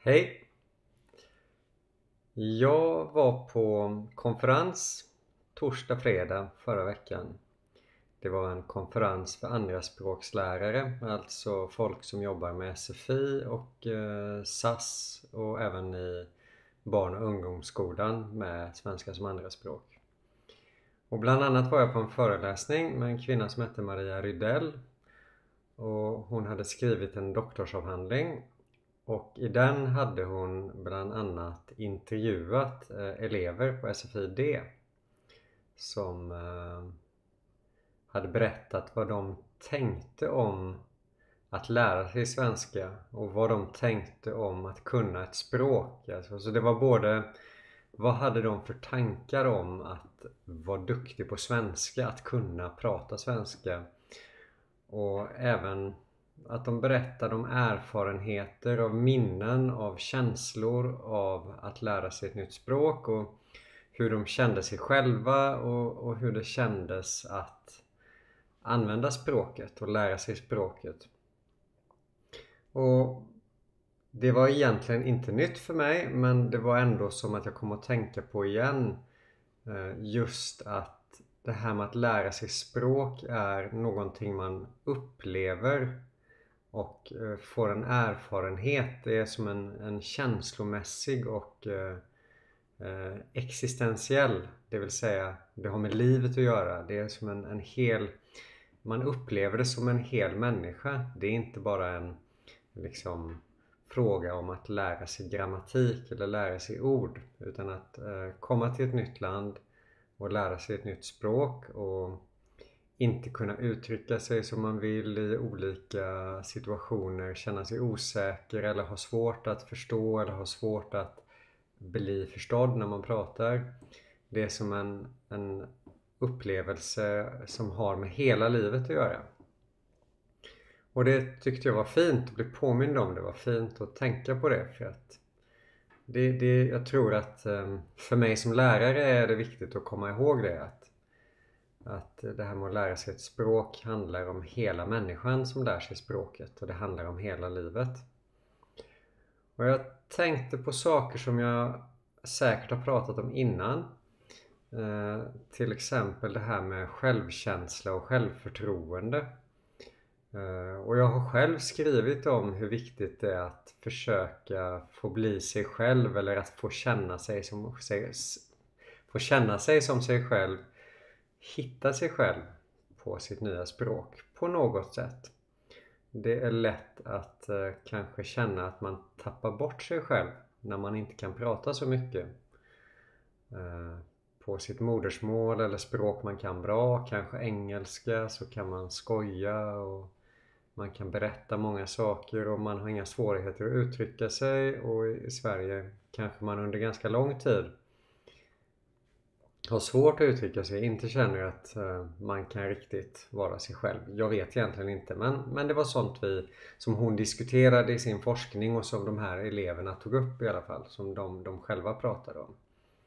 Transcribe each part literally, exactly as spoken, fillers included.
Hej! Jag var på konferens torsdag, fredag förra veckan. Det var en konferens för andraspråkslärare, alltså folk som jobbar med S F I och eh, S A S och även i barn- och ungdomsskolan med svenska som andraspråk. Och bland annat var jag på en föreläsning med en kvinna som hette Maria Rydell, och hon hade skrivit en doktorsavhandling. Och i den hade hon bland annat intervjuat eh, elever på S F I D som eh, hade berättat vad de tänkte om att lära sig svenska och vad de tänkte om att kunna ett språk. Alltså, så det var både vad hade de för tankar om att vara duktig på svenska, att kunna prata svenska, och även att de berättade om erfarenheter, av minnen, av känslor av att lära sig ett nytt språk, och hur de kände sig själva och, och hur det kändes att använda språket och lära sig språket. Och det var egentligen inte nytt för mig, men det var ändå som att jag kom att tänka på igen just att det här med att lära sig språk är någonting man upplever och får en erfarenhet. Det är som en, en känslomässig och eh, existentiell, det vill säga det har med livet att göra. Det är som en, en hel, man upplever det som en hel människa. Det är inte bara en liksom fråga om att lära sig grammatik eller lära sig ord, utan att eh, komma till ett nytt land och lära sig ett nytt språk och inte kunna uttrycka sig som man vill i olika situationer, känna sig osäker eller ha svårt att förstå eller ha svårt att bli förstådd när man pratar. Det är som en, en upplevelse som har med hela livet att göra. Och det tyckte jag var fint att bli påmind om. Det var fint att tänka på det, för att det, det, jag tror att för mig som lärare är det viktigt att komma ihåg det, att Att det här med att lära sig ett språk handlar om hela människan som lär sig språket, och det handlar om hela livet. Och jag tänkte på saker som jag säkert har pratat om innan. Eh, till exempel det här med självkänsla och självförtroende. Eh, och jag har själv skrivit om hur viktigt det är att försöka få bli sig själv, eller att få känna sig som sig, få känna sig som sig själv. Hitta sig själv på sitt nya språk på något sätt. Det är lätt att eh, kanske känna att man tappar bort sig själv när man inte kan prata så mycket eh, på sitt modersmål eller språk man kan bra. Kanske engelska, så kan man skoja och man kan berätta många saker och man har inga svårigheter att uttrycka sig, och i Sverige kanske man under ganska lång tid har svårt att uttrycka sig, inte känner att uh, man kan riktigt vara sig själv. Jag vet egentligen inte, men, men det var sånt vi, som hon diskuterade i sin forskning, och som de här eleverna tog upp i alla fall, som de, de själva pratade om.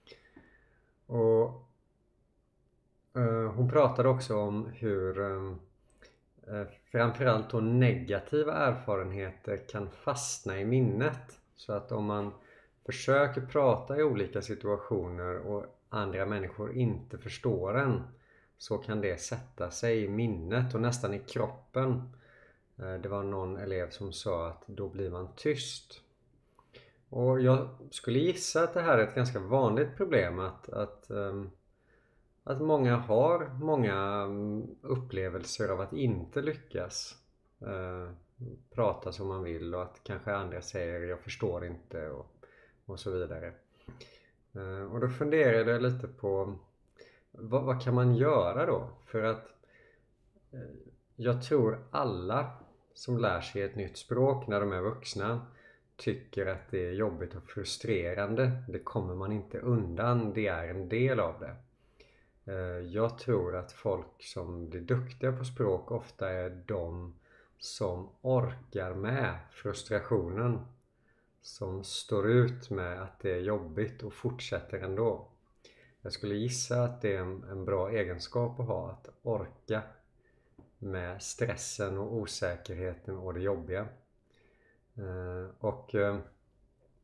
Och uh, hon pratade också om hur um, uh, framförallt då negativa erfarenheter kan fastna i minnet. Så att om man försöker prata i olika situationer och andra människor inte förstår en, så kan det sätta sig i minnet och nästan i kroppen. Det var någon elev som sa att då blir man tyst. Och jag skulle gissa att det här är ett ganska vanligt problem, att, att, att många har många upplevelser av att inte lyckas prata som man vill, och att kanske andra säger jag förstår inte och, och så vidare. Och då funderade jag lite på vad, vad kan man göra då? För att jag tror alla som lär sig ett nytt språk när de är vuxna tycker att det är jobbigt och frustrerande. Det kommer man inte undan, det är en del av det. Jag tror att folk som blir duktiga på språk ofta är de som orkar med frustrationen, som står ut med att det är jobbigt och fortsätter ändå. Jag skulle gissa att det är en, en bra egenskap att ha, att orka med stressen och osäkerheten och det jobbiga. Eh, och eh,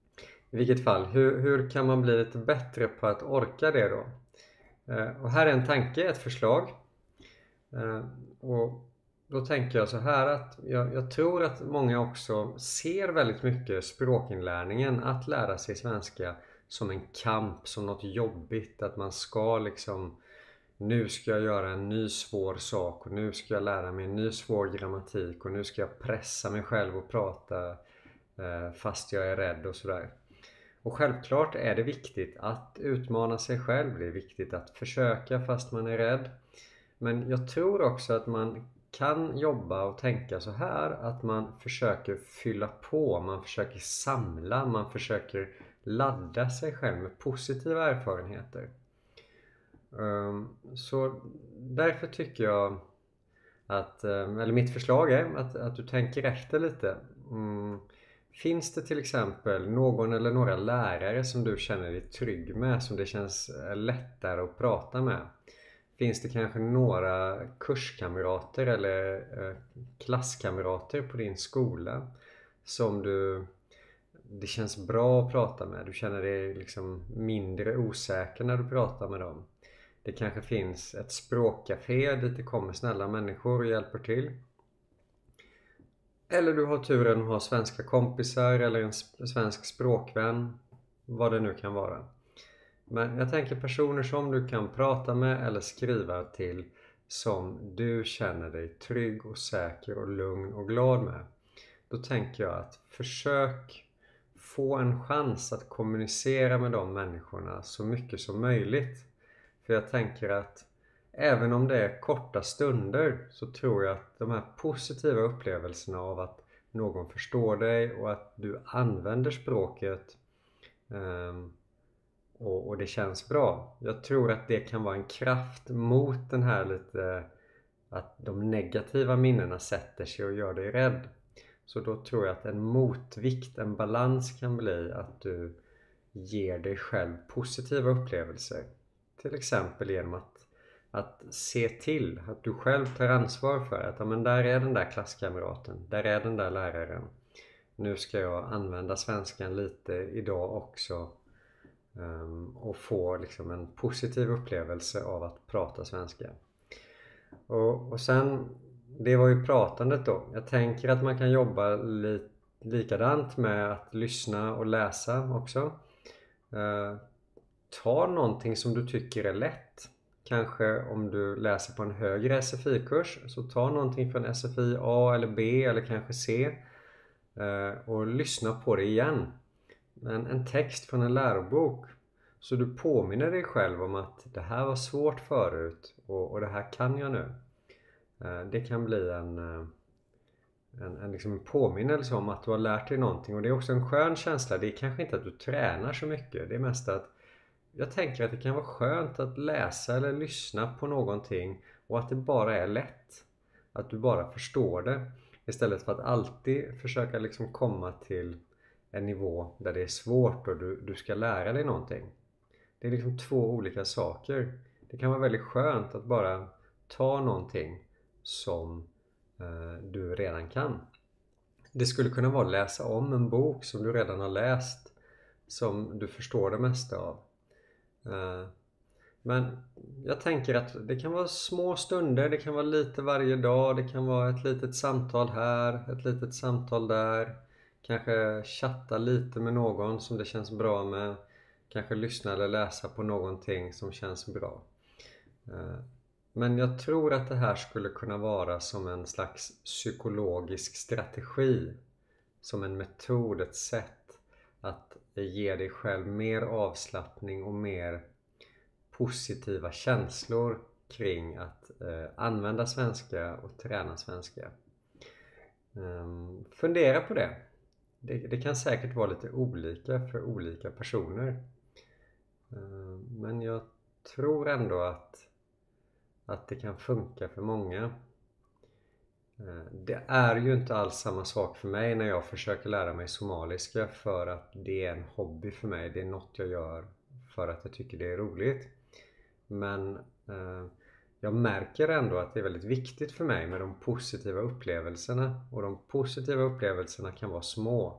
I vilket fall, hur, hur kan man bli lite bättre på att orka det då? Eh, och här är en tanke, ett förslag. Eh, och då tänker jag så här att jag, jag tror att många också ser väldigt mycket språkinlärningen, att lära sig svenska, som en kamp, som något jobbigt. Att man ska liksom, nu ska jag göra en ny svår sak och nu ska jag lära mig en ny svår grammatik och nu ska jag pressa mig själv och prata eh, fast jag är rädd och sådär. Och självklart är det viktigt att utmana sig själv. Det är viktigt att försöka fast man är rädd. Men jag tror också att man kan jobba och tänka så här, att man försöker fylla på, man försöker samla, man försöker ladda sig själv med positiva erfarenheter. Um, Så därför tycker jag att, um, eller mitt förslag är att, att du tänker efter lite. Mm. Finns det till exempel någon eller några lärare som du känner dig trygg med, som det känns eh, lättare att prata med? Finns det kanske några kurskamrater eller eh, klasskamrater på din skola som du, det känns bra att prata med? Du känner dig liksom mindre osäker när du pratar med dem. Det kanske finns ett språkcafé dit det kommer snälla människor och hjälper till. Eller du har turen att ha svenska kompisar eller en svensk språkvän, vad det nu kan vara. Men jag tänker personer som du kan prata med eller skriva till, som du känner dig trygg och säker och lugn och glad med. Då tänker jag att försök få en chans att kommunicera med de människorna så mycket som möjligt. För jag tänker att även om det är korta stunder, så tror jag att de här positiva upplevelserna av att någon förstår dig och att du använder språket um, och, och det känns bra. Jag tror att det kan vara en kraft mot den här lite, att de negativa minnena sätter sig och gör dig rädd. Så då tror jag att en motvikt, en balans kan bli att du ger dig själv positiva upplevelser. Till exempel genom att Att se till att du själv tar ansvar för att ja, men där är den där klasskamraten, där är den där läraren. Nu ska jag använda svenskan lite idag också um, och få liksom en positiv upplevelse av att prata svenska. Och, och sen, det var ju pratandet då. Jag tänker att man kan jobba li, likadant med att lyssna och läsa också. Uh, ta någonting som du tycker är lätt. Kanske om du läser på en högre S F I-kurs, så ta någonting från S F I A eller B eller kanske C och lyssna på det igen. En, en text från en lärobok, så du påminner dig själv om att det här var svårt förut och, och det här kan jag nu. Det kan bli en, en, en, liksom en påminnelse om att du har lärt dig någonting, och det är också en skön känsla. Det är kanske inte att du tränar så mycket, det är mest att jag tänker att det kan vara skönt att läsa eller lyssna på någonting och att det bara är lätt. Att du bara förstår det. Istället för att alltid försöka liksom komma till en nivå där det är svårt och du, du ska lära dig någonting. Det är liksom två olika saker. Det kan vara väldigt skönt att bara ta någonting som eh, du redan kan. Det skulle kunna vara att läsa om en bok som du redan har läst, som du förstår det mesta av. Men jag tänker att det kan vara små stunder, det kan vara lite varje dag, det kan vara ett litet samtal här, ett litet samtal där. Kanske chatta lite med någon som det känns bra med. Kanske lyssna eller läsa på någonting som känns bra. Men jag tror att det här skulle kunna vara som en slags psykologisk strategi, som en metod, ett sätt att ge dig själv mer avslappning och mer positiva känslor kring att eh, använda svenska och träna svenska. Um, fundera på det. det. Det kan säkert vara lite olika för olika personer. Um, men jag tror ändå att, att det kan funka för många. Uh, det är ju inte alls samma sak för mig när jag försöker lära mig somaliska, för att det är en hobby för mig. Det är något jag gör för att jag tycker det är roligt. Men eh, jag märker ändå att det är väldigt viktigt för mig med de positiva upplevelserna. Och de positiva upplevelserna kan vara små.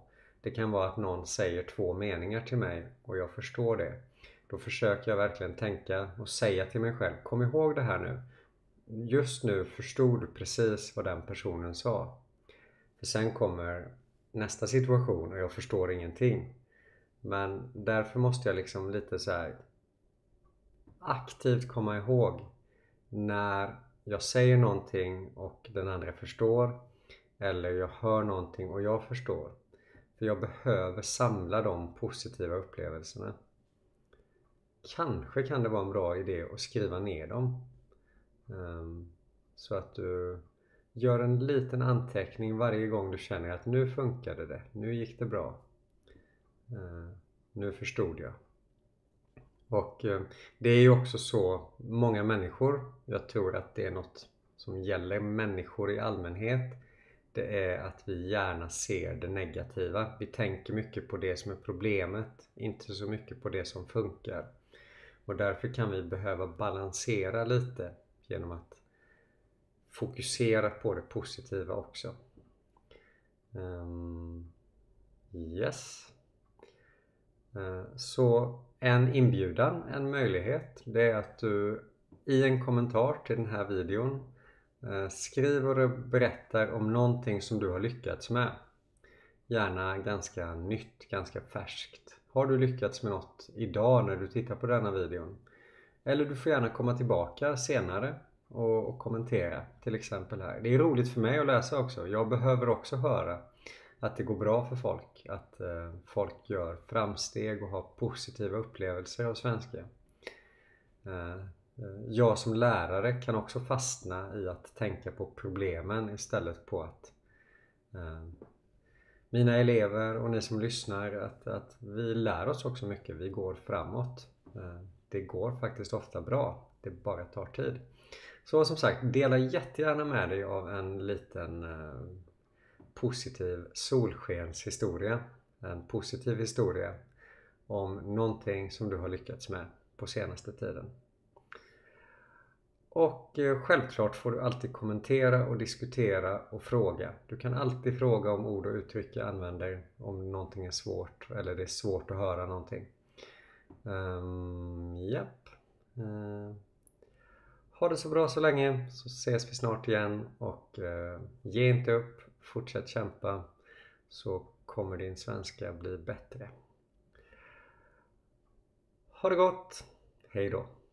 Det kan vara att någon säger två meningar till mig och jag förstår det. Då försöker jag verkligen tänka och säga till mig själv: kom ihåg det här nu. Just nu förstod du precis vad den personen sa. För sen kommer nästa situation och jag förstår ingenting. Men därför måste jag liksom lite så här aktivt komma ihåg när jag säger någonting och den andra förstår, eller jag hör någonting och jag förstår. För jag behöver samla de positiva upplevelserna. Kanske kan det vara en bra idé att skriva ner dem. Um, så att du gör en liten anteckning varje gång du känner att nu funkade det, nu gick det bra. Uh, nu förstod jag. Och uh, det är ju också så många människor, jag tror att det är något som gäller människor i allmänhet. Det är att vi gärna ser det negativa. Vi tänker mycket på det som är problemet, inte så mycket på det som funkar. Och därför kan vi behöva balansera lite genom att fokusera på det positiva också. Um, yes. Uh, så en inbjudan, en möjlighet, det är att du i en kommentar till den här videon uh, skriver och berättar om någonting som du har lyckats med. Gärna ganska nytt, ganska färskt. Har du lyckats med något idag när du tittar på denna videon? Eller du får gärna komma tillbaka senare och, och kommentera, till exempel här. Det är roligt för mig att läsa också. Jag behöver också höra att det går bra för folk. Att eh, folk gör framsteg och har positiva upplevelser av svenska. Eh, jag som lärare kan också fastna i att tänka på problemen istället på att eh, mina elever och ni som lyssnar, att, att vi lär oss också mycket. Vi går framåt. Eh, det går faktiskt ofta bra. Det bara tar tid. Så som sagt, dela jättegärna med dig av en liten eh, positiv solskenshistoria. En positiv historia om någonting som du har lyckats med på senaste tiden. Och eh, självklart får du alltid kommentera och diskutera och fråga. Du kan alltid fråga om ord och uttryck jag använder, om någonting är svårt eller det är svårt att höra någonting. Um, japp. Uh, ha det så bra så länge, så ses vi snart igen, och uh, ge inte upp, fortsätt kämpa, så kommer din svenska bli bättre. Ha det gott, hej då!